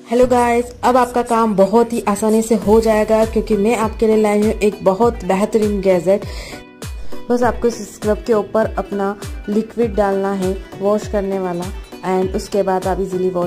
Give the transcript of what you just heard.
Hello guys, अब आपका काम बहुत ही आसानी से हो जाएगा क्योंकि मैं आपके लिए लाई हूँ एक बहुत बेहतरीन गैजेट। बस आपको इस स्क्रब के ऊपर अपना लिक्विड डालना है वॉश करने वाला, एंड उसके बाद आप इजीली वॉश